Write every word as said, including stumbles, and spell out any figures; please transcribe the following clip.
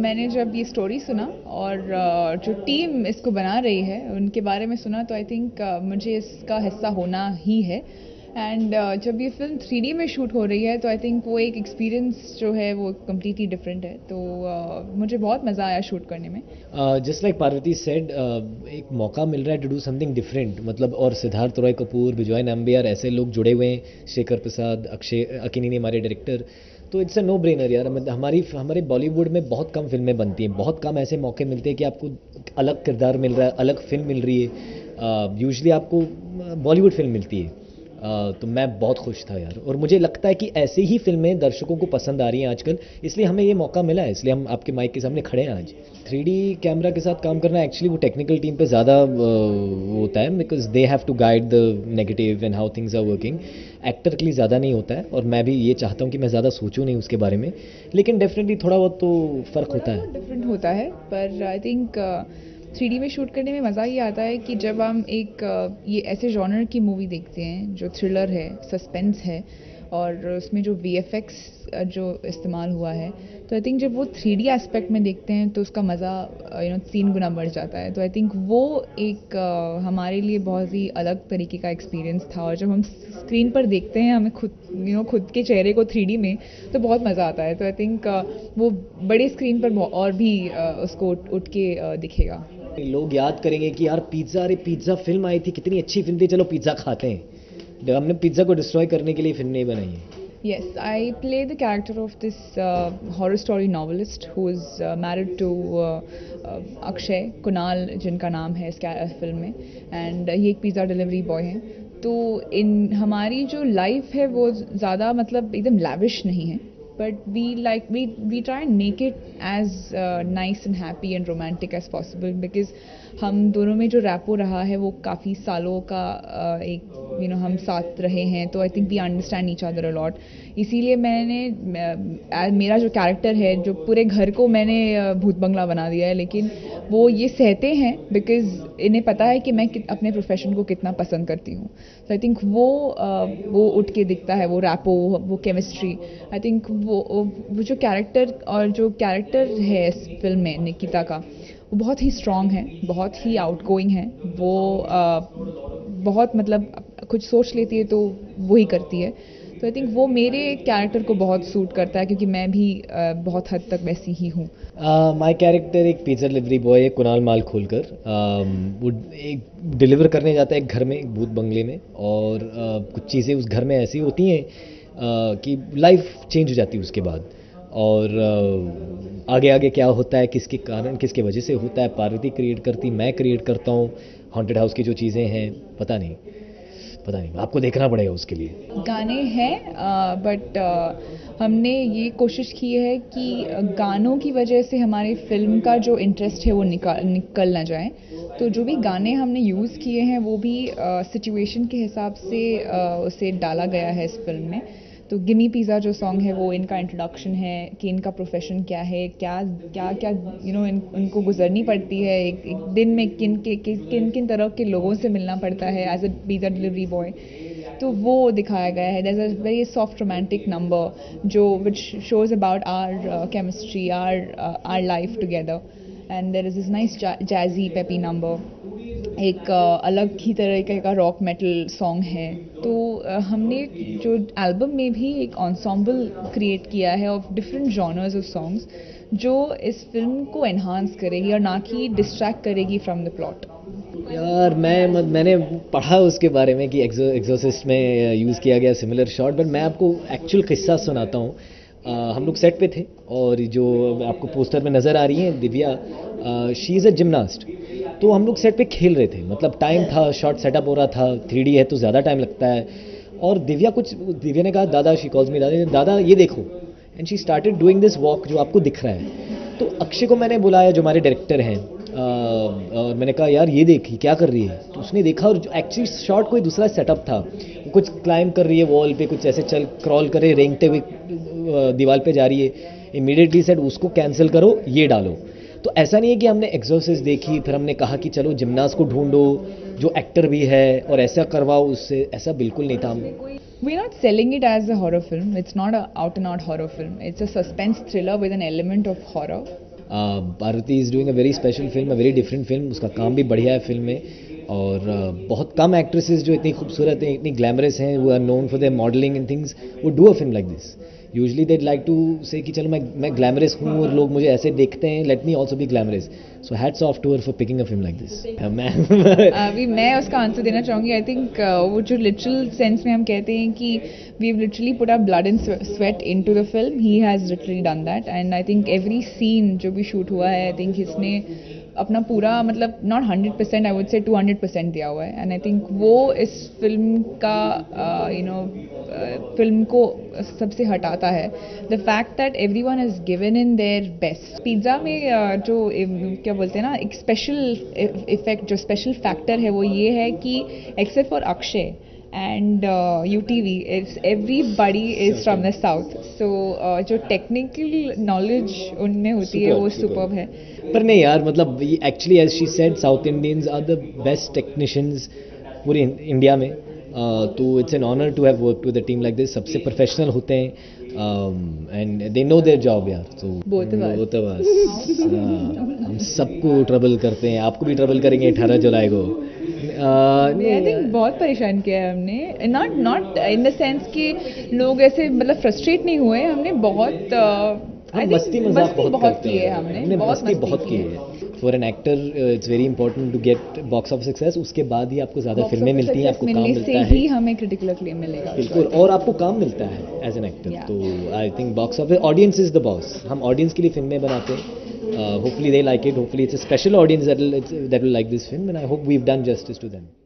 मैंने जब ये स्टोरी सुना और uh, जो टीम इसको बना रही है उनके बारे में सुना तो आई थिंक uh, मुझे इसका हिस्सा होना ही है। एंड uh, जब ये फिल्म थ्री डी में शूट हो रही है तो आई थिंक वो एक एक्सपीरियंस जो है वो कम्प्लीटली डिफरेंट है। तो uh, मुझे बहुत मज़ा आया शूट करने में। जस्ट लाइक पार्वती सेड, एक मौका मिल रहा है टू डू समथिंग डिफरेंट, मतलब और सिद्धार्थ रॉय कपूर, विजय नंबियार, ऐसे लोग जुड़े हुए हैं, शेखर प्रसाद, अक्षय अकिनीनी हमारे डायरेक्टर, तो इट्स अ नो ब्रेनर यार। हमारी हमारे बॉलीवुड में बहुत कम फिल्में बनती हैं, बहुत कम ऐसे मौके मिलते हैं कि आपको अलग किरदार मिल रहा है, अलग फिल्म मिल रही है। यूजुअली uh, आपको बॉलीवुड फिल्म मिलती है। Uh, तो मैं बहुत खुश था यार, और मुझे लगता है कि ऐसे ही फिल्में दर्शकों को पसंद आ रही हैं आजकल, इसलिए हमें ये मौका मिला है, इसलिए हम आपके माइक के सामने खड़े हैं आज। थ्री डी कैमरा के साथ काम करना एक्चुअली वो टेक्निकल टीम पे ज़्यादा uh, होता है, because they have to guide the negative and how things are working. Actor के लिए ज़्यादा नहीं होता है, और मैं भी ये चाहता हूँ कि मैं ज़्यादा सोचूँ नहीं उसके बारे में, लेकिन डेफिनेटली थोड़ा बहुत तो फ़र्क होता है, डिफरेंट होता है। पर आई थिंक थ्री डी में शूट करने में मज़ा ये आता है कि जब हम एक ये ऐसे जॉनर की मूवी देखते हैं जो थ्रिलर है, सस्पेंस है, और उसमें जो वी एफ एक्स जो इस्तेमाल हुआ है, तो आई थिंक जब वो थ्री डी एस्पेक्ट में देखते हैं तो उसका मज़ा यू नो तीन गुना बढ़ जाता है। तो आई थिंक वो एक uh, हमारे लिए बहुत ही अलग तरीके का एक्सपीरियंस था, और जब हम स्क्रीन पर देखते हैं हमें खुद यू नो खुद के चेहरे को थ्री डी में, तो बहुत मज़ा आता है। तो आई थिंक uh, वो बड़े स्क्रीन पर और भी uh, उसको उठ, उठ के uh, दिखेगा। लोग याद करेंगे कि यार पिज़्ज़ा, अरे पिज़्ज़ा फिल्म आई थी, कितनी अच्छी फिल्म थी, चलो पिज़्ज़ा खाते हैं। हमने पिज़्ज़ा को डिस्ट्रॉय करने के लिए फिल्म नहीं बनाई है। Yes, I play the character of this uh, horror story novelist who is uh, married to uh, uh, Akshay, Kunal जिनका नाम है इस फिल्म में, एंड ये एक पिज़्ज़ा डिलीवरी बॉय हैं। तो इन हमारी जो लाइफ है वो ज़्यादा मतलब एकदम लैविश नहीं है, but we like we we try and make it as uh, nice and happy and romantic as possible, because हम दोनों में जो रैपो रहा है वो काफ़ी सालों का uh, एक यू you नो know, हम साथ रहे हैं, तो I think we understand each other a lot. इसीलिए मैंने uh, मेरा जो कैरेक्टर है, जो पूरे घर को मैंने uh, भूत बंगला बना दिया है, लेकिन वो ये सहते हैं बिकॉज इन्हें पता है कि मैं अपने प्रोफेशन को कितना पसंद करती हूँ। तो आई थिंक वो uh, वो उठ के दिखता है, वो रैपो, वो केमिस्ट्री। आई थिंक वो वो जो कैरेक्टर और जो कैरेक्टर है इस फिल्म में निकिता का, वो बहुत ही स्ट्रॉन्ग है, बहुत ही आउटगोइंग है। वो uh, बहुत मतलब कुछ सोच लेती है तो वो ही करती है। तो आई थिंक वो मेरे कैरेक्टर को बहुत सूट करता है, क्योंकि मैं भी uh, बहुत हद तक वैसी ही हूँ। माय कैरेक्टर एक पिज़्ज़ा डिलीवरी बॉय है, कुणाल माल खोलकर uh, वो एक डिलीवर करने जाता है एक घर में, एक भूत बंगले में, और uh, कुछ चीज़ें उस घर में ऐसी होती हैं uh, कि लाइफ चेंज हो जाती है उसके बाद। और uh, आगे आगे क्या होता है, किसके कारण, किसके वजह से होता है, पार्वती क्रिएट करती, मैं क्रिएट करता हूँ। हॉन्टेड हाउस की जो चीज़ें हैं, पता नहीं पता नहीं आपको देखना पड़ेगा उसके लिए। गाने हैं, बट हमने ये कोशिश की है कि गानों की वजह से हमारी फिल्म का जो इंटरेस्ट है वो निकाल निकल ना जाए। तो जो भी गाने हमने यूज़ किए हैं वो भी सिचुएशन के हिसाब से uh, उसे डाला गया है इस फिल्म में। तो गिमी पिज़्ज़ा जो सॉन्ग है वो इनका इंट्रोडक्शन है कि इनका प्रोफेशन क्या है, क्या क्या क्या यू नो इनको गुजरनी पड़ती है एक, एक दिन में, किन के किन किन तरह के लोगों से मिलना पड़ता है as a pizza delivery boy. तो वो दिखाया गया है। There is a very soft romantic number जो which shows about our chemistry, our our life together, and there is this nice jazzy peppy number. एक uh, अलग ही तरीके का रॉक मेटल सॉन्ग है। तो uh, हमने जो एल्बम में भी एक एंसेम्बल क्रिएट किया है of different genres of songs, जो इस फिल्म को एनहांस करेगी और ना कि डिस्ट्रैक्ट करेगी फ्रॉम द प्लॉट। यार मैं मैंने पढ़ा उसके बारे में कि एक्सो एक्सोसिस्ट में यूज़ किया गया सिमिलर शॉट, बट मैं आपको एक्चुअल किस्सा सुनाता हूँ। Uh, हम लोग सेट पे थे, और जो आपको पोस्टर में नज़र आ रही है Divya, she is a gymnast. तो हम लोग सेट पे खेल रहे थे, मतलब टाइम था, शॉट सेटअप हो रहा था, थ्री डी है तो ज़्यादा टाइम लगता है। और दिव्या कुछ दिव्या ने कहा, दादा, शी कॉल्स मी दादा, दादा ये देखो, and she started doing this walk जो आपको दिख रहा है। तो अक्षय को मैंने बुलाया जो हमारे डायरेक्टर हैं, और मैंने कहा यार ये देखी क्या कर रही है। तो उसने देखा, और एक्चुअली शॉट कोई दूसरा सेटअप था, कुछ क्लाइंब कर रही है वॉल पे, कुछ ऐसे चल क्रॉल करे, रेंगते हुए दीवार पे जा रही है। इमीडिएटली सेट उसको कैंसिल करो, ये डालो। तो ऐसा नहीं है कि हमने एक्सोर्सिस्ट देखी फिर हमने कहा कि चलो जिमनास्ट को ढूंढो जो एक्टर भी है और ऐसा करवाओ उससे, ऐसा बिल्कुल नहीं था। We're not selling it as a horror film. It's not a out and out horror film. It's a suspense thriller with an element of horror. Parvathy is doing a very special film, a very different film. उसका काम भी बढ़िया है film में. और uh, बहुत कम actresses जो इतनी खूबसूरत हैं, इतनी ग्लैमरस हैं, वो are known for their modelling and things, वो do a film like this. Usually they like to say कि चलो मैं मैं ग्लैमरस हूँ और लोग मुझे ऐसे देखते हैं, let me also be glamorous. So hats off to her for picking a film like this. मैं अभी मैं उसका आंसर देना चाहूँगी. आई थिंक वो जो लिटरल सेंस में हम कहते हैं कि we have literally put our blood and sweat into the film, he has literally done that. And I think every scene जो भी शूट हुआ है, आई थिंक इसने अपना पूरा मतलब not hundred percent, I would say two hundred percent दिया हुआ है. एंड आई थिंक वो इस फिल्म का यू नो फिल्म को सबसे हटाता है. The fact that every one is given in their best. Pizza में uh, जो uh, क्या बोलते हैं ना, एक स्पेशल इफेक्ट, जो स्पेशल फैक्टर है वो ये है कि except for Akshay and uh, U T V, it's everybody is from the south, so uh, जो technical knowledge उनमें होती है वो superb है. पर नहीं यार, मतलब actually as she said, South Indians are the best technicians पूरे इंडिया में. तो it's an honour to have work with a team like this. सबसे प्रोफेशनल होते हैं and they know their job यार. तो बोथ ऑफ अस हम सबको ट्रबल करते हैं, आपको भी ट्रबल करेंगे अठारह जुलाई को. आई थिंक बहुत परेशान किया है हमने, not not in the sense कि लोग ऐसे मतलब फ्रस्ट्रेट नहीं हुए. हमने बहुत हम मस्ती मजाक बहुत, बहुत की है. हमने हमने मस्ती बहुत की है. For an actor it's very important to get box office success. उसके बाद ही आपको ज़्यादा फिल्में मिलती हैं, आपको काम मिलता है, ही हमें क्रिटिकल अक्लेम मिलेगा. बिल्कुल, और आपको काम मिलता है एज एन एक्टर. तो I think box office, audience is the boss. हम ऑडियंस के लिए फिल्में बनाते हैं. Hopefully they like it, hopefully it's a special audience that will that will like this film, and I hope we have done justice to them.